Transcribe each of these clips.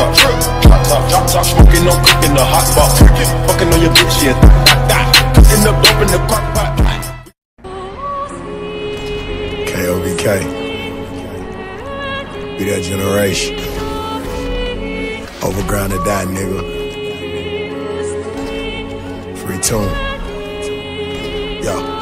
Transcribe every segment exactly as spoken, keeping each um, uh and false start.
up, drop top, drop top, smoking on cooking the hot pot, fucking on your bitch, yeah, cooking up dope in the crock pot. K O B K, be that generation. Overground to die, nigga. Free tune. Yo.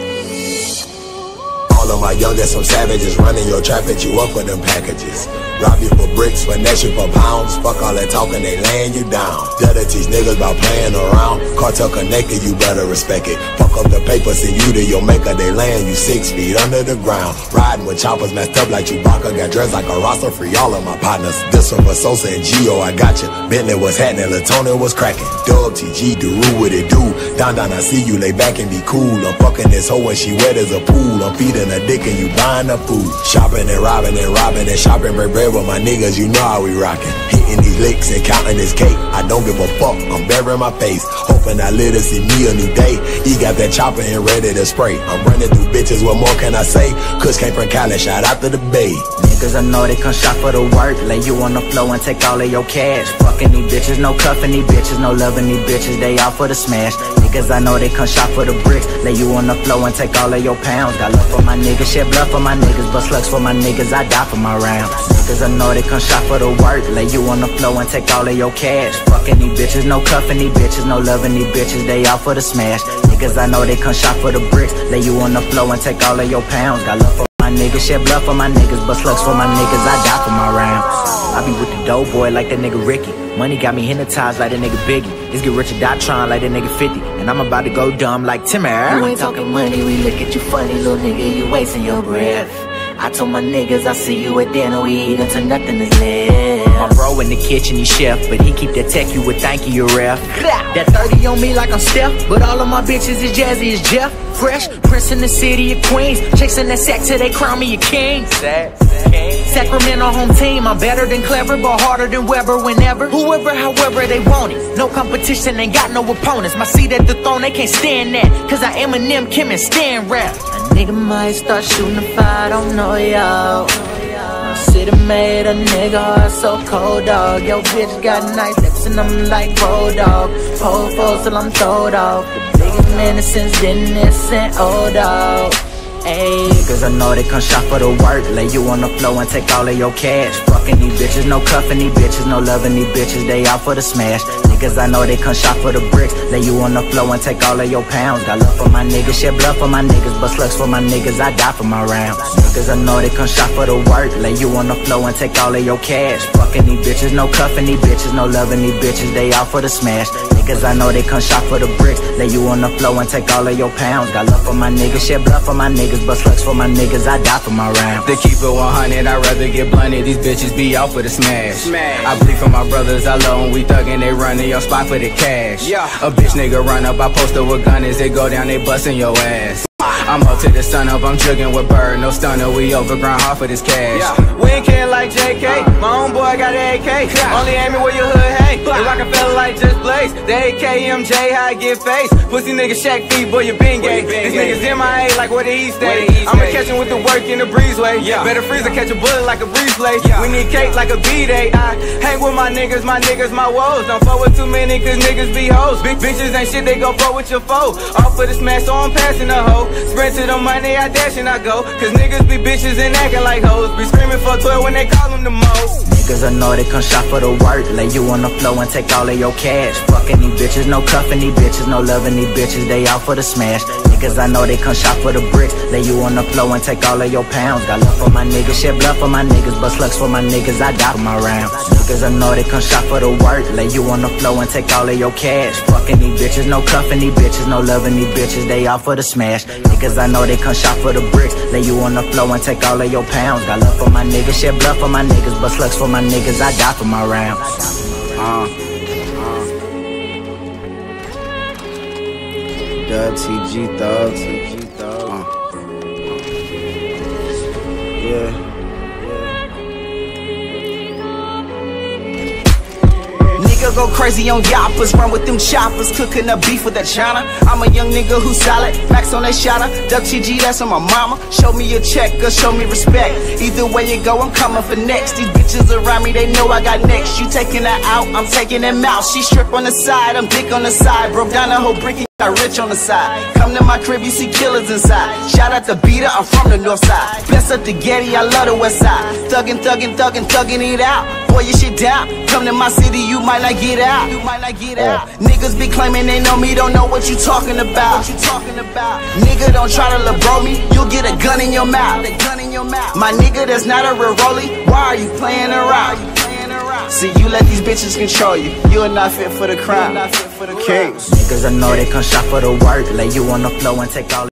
All of my youngest, some savages running your trap at you up for them packages. Rob you for bricks, finesse you for pounds. Fuck all that talking, they laying you down. Gotta teach niggas about playing around. Cartel connected, you better respect it. Fuck up the paper, send you to your maker. They laying you six feet under the ground. Riding with choppers messed up like Chewbacca. Got dressed like a roster, free all of my partners. This one for Sosa and Gio, I got you. Bentley was happening, Latona was cracking. Dub, T G, Daru, what it do? Down, down, I see you, lay back and be cool. I'm fucking this hoe and she wet as a pool. I'm feeding her dick and you buying her food. Shopping and robbing and robbing and shopping, break bread with my niggas, you know how we rockin'. Hitting these licks and counting this cake. I don't give a fuck, I'm burying my face. Hoping I live to see me a new day. He got that chopper and ready to spray. I'm running through bitches, what more can I say? Kush came from Cali, shout out to the Bay. Niggas I know they come shop for the work. Lay you on the floor and take all of your cash. Fucking these bitches, no cuffing these bitches, no loving these bitches, they out for the smash. Niggas I know they come shop for the bricks. Lay you on the floor and take all of your pounds. Got love for my niggas, shed blood for my niggas, bust slugs for my niggas, I die for my rounds. Niggas I know they come shop for the work. Lay you on the floor and take all of your cash. Fucking these bitches, no cuffing these bitches, no loving these bitches, they out for the smash. Niggas I know they come shop for the bricks. Lay you on the floor and take all of your pounds. Got love for my niggas, shed blood for my niggas, bust slugs for my niggas, I die for my rounds. I be with the dope boy like that nigga Ricky. Money got me hypnotized like that nigga Biggie. Let's get rich or die trying like that nigga fifty. And I'm about to go dumb like Timmer. You ain't talking money, we look at you funny, little nigga, you wasting your breath. I told my niggas I see you at dinner, we eat until nothing is left. My bro in the kitchen, he chef, but he keep that tech, you would thank you, ref. That thirty on me like I'm Steph, but all of my bitches is Jazzy as Jeff. Fresh, Prince in the city of Queens, chasing that sack till they crown me a king. Sacramento home team, I'm better than clever, but harder than Weber whenever. Whoever, however they want it. No competition, ain't got no opponents. My seat at the throne, they can't stand that. Cause I am Eminem, Kim, and Stan rap. A nigga might start shooting a fire, I don't know y'all. City made a nigga heart so cold, dog. Yo, bitch got nice lips and I'm like road dog. Pole foes till I'm throwed off. The biggest menace since Dennis and old dog. Ayy, niggas I know they come shop for the work. Lay you on the floor and take all of your cash. Fucking these bitches, no cuffing these bitches, no loving these bitches, they out for the smash. Niggas I know they come shop for the bricks. Lay you on the floor and take all of your pounds. Got love for my niggas, shed blood for my niggas, bust slugs for my niggas, I die for my rounds. Niggas I know they come shop for the work. Lay you on the floor and take all of your cash. Fucking these bitches, no cuffing these bitches, no loving these bitches, they out for the smash. Niggas I know they come shop for the bricks. Lay you on the floor and take all of your pounds. Got love for my niggas, shed blood for my niggas, bust slugs for my niggas, I die for my rounds. To keep it one hundred, I'd rather get blunted. These bitches be out for the smash. smash. I bleed for my brothers, I love when we thuggin', they runnin' your spot for the cash. Yeah. A bitch nigga run up, I post up with gunners, they go down, they bustin' your ass. I'm up to the sun up, I'm jugging with Bird, no stunner, we overground hard for this cash. Yeah. We ain't kidding like J K, my own boy got an A K, only aiming where your hood hang. It's like a fella like Just Blaze, the A K M J, how I get face. Pussy nigga Shaq feet, boy, you been gay. This nigga's M I A, like where the East stay. I'ma catch him with the work in the breezeway. Yeah. Better freeze or catch a bullet like a breeze play. Yeah. We need cake like a B-day. I hang with my niggas, my niggas, my woes. Don't fuck with too many, cause niggas be hoes. Big bitches ain't shit, they go fuck with your foe. Off for the smash, so I'm passing the hoe. Sprint to the money, I dash and I go. Cause niggas be bitches and acting like hoes. Be screaming for twelve when they call them the most. Niggas I know they come shop for the work. Lay you on the floor and take all of your cash. Fucking these bitches, no cuffing these bitches, no loving these bitches, they out for the smash. Niggas I know they come shop for the bricks. Lay you on the floor and take all of your pounds. Got love for my niggas, shed blood for my niggas, bust slugs for my niggas, I die for my rounds. Niggas I know they come shop for the work. Lay you on the floor and take all of your cash. Fucking these bitches, no cuffing these bitches, no loving these bitches, they out for the smash. Niggas I know they come shop for the bricks. Lay you on the floor and take all of your pounds. Got love for my niggas, shed blood for my niggas, bust slugs for my niggas, I die for my rounds. Uh, uh. Dub T G Thug, T G Thug. Uh. Yeah. Nigga go crazy on yappers, run with them choppers, cooking up beef with that China. I'm a young nigga who's solid, max on that shotter. Duck T G, that's on my mama. Show me a check or show me respect. Either way you go, I'm coming for next. These bitches around me, they know I got next. You taking her out, I'm taking them out. She strip on the side, I'm dick on the side. Broke down the whole brick and got rich on the side. Come to my crib, you see killers inside. Shout out to Beater, I'm from the north side. Bless up the Getty, I love the west side. Thuggin', thuggin', thuggin', thuggin' it out. Boy, your shit down. Come to my city, you might not get out. You might not get out. Niggas be claiming they know me, don't know what you talking about. What you talking about? Nigga, don't try to libro me. You'll get a gun in your mouth. A gun in your mouth. My nigga, that's not a real rollie. Why are you playing around? See, you let these bitches control you. You are not fit for the crime. Kings. Niggas I know they come shop for the work, lay you on the floor and take all